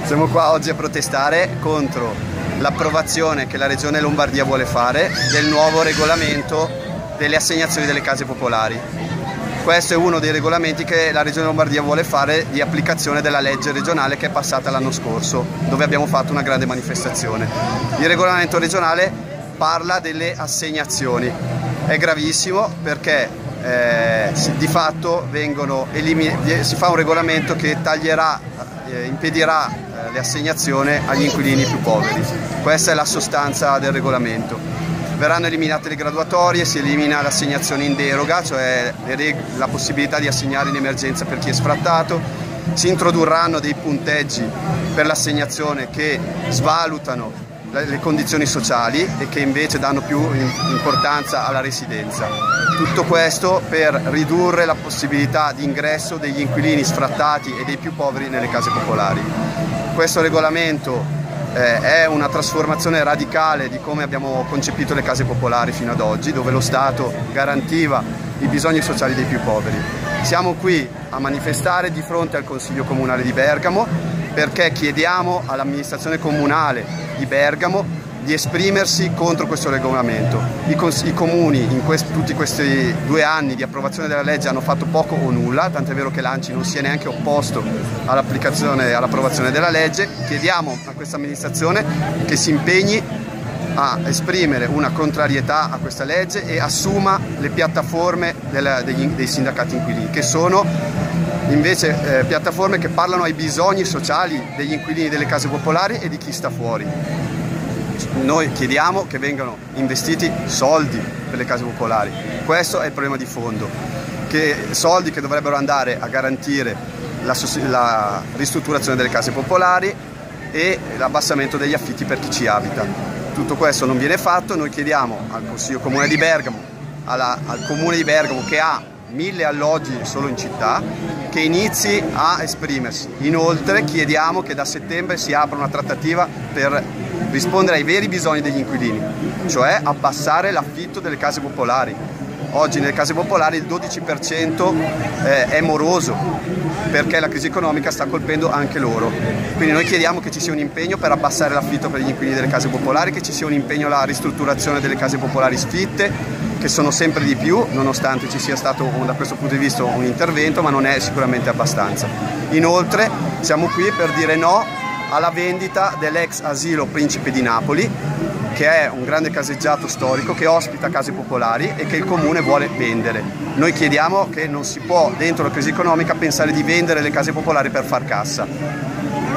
Siamo qua oggi a protestare contro l'approvazione che la Regione Lombardia vuole fare del nuovo regolamento delle assegnazioni delle case popolari. Questo è uno dei regolamenti che la Regione Lombardia vuole fare di applicazione della legge regionale che è passata l'anno scorso, dove abbiamo fatto una grande manifestazione. Il regolamento regionale parla delle assegnazioni. È gravissimo perché di fatto si fa un regolamento che impedirà le assegnazioni agli inquilini più poveri. Questa è la sostanza del regolamento. Verranno eliminate le graduatorie, si elimina l'assegnazione in deroga, cioè la possibilità di assegnare in emergenza per chi è sfrattato, si introdurranno dei punteggi per l'assegnazione che svalutano le condizioni sociali e che invece danno più importanza alla residenza. Tutto questo per ridurre la possibilità di ingresso degli inquilini sfrattati e dei più poveri nelle case popolari. Questo regolamento è una trasformazione radicale di come abbiamo concepito le case popolari fino ad oggi, dove lo Stato garantiva i bisogni sociali dei più poveri. Siamo qui a manifestare di fronte al Consiglio Comunale di Bergamo perché chiediamo all'amministrazione comunale di Bergamo di esprimersi contro questo regolamento. I comuni in tutti questi 2 anni di approvazione della legge hanno fatto poco o nulla, tant'è vero che l'ANCI non si è neanche opposto all'approvazione della legge. Chiediamo a questa amministrazione che si impegni a esprimere una contrarietà a questa legge e assuma le piattaforme dei sindacati inquilini, che sono invece piattaforme che parlano ai bisogni sociali degli inquilini delle case popolari e di chi sta fuori. Noi chiediamo che vengano investiti soldi per le case popolari, questo è il problema di fondo, soldi che dovrebbero andare a garantire la ristrutturazione delle case popolari e l'abbassamento degli affitti per chi ci abita. Tutto questo non viene fatto. Noi chiediamo al Consiglio Comune di Bergamo, al Comune di Bergamo che ha 1000 alloggi solo in città, che inizi a esprimersi. Inoltre chiediamo che da settembre si apra una trattativa per rispondere ai veri bisogni degli inquilini, cioè abbassare l'affitto delle case popolari. Oggi nelle case popolari il 12% è moroso perché la crisi economica sta colpendo anche loro. Quindi noi chiediamo che ci sia un impegno per abbassare l'affitto per gli inquilini delle case popolari, che ci sia un impegno alla ristrutturazione delle case popolari sfitte, che sono sempre di più, nonostante ci sia stato da questo punto di vista un intervento, ma non è sicuramente abbastanza. Inoltre siamo qui per dire no alla vendita dell'ex asilo Principe di Napoli, che è un grande caseggiato storico che ospita case popolari e che il comune vuole vendere. Noi chiediamo che non si può, dentro la crisi economica, pensare di vendere le case popolari per far cassa.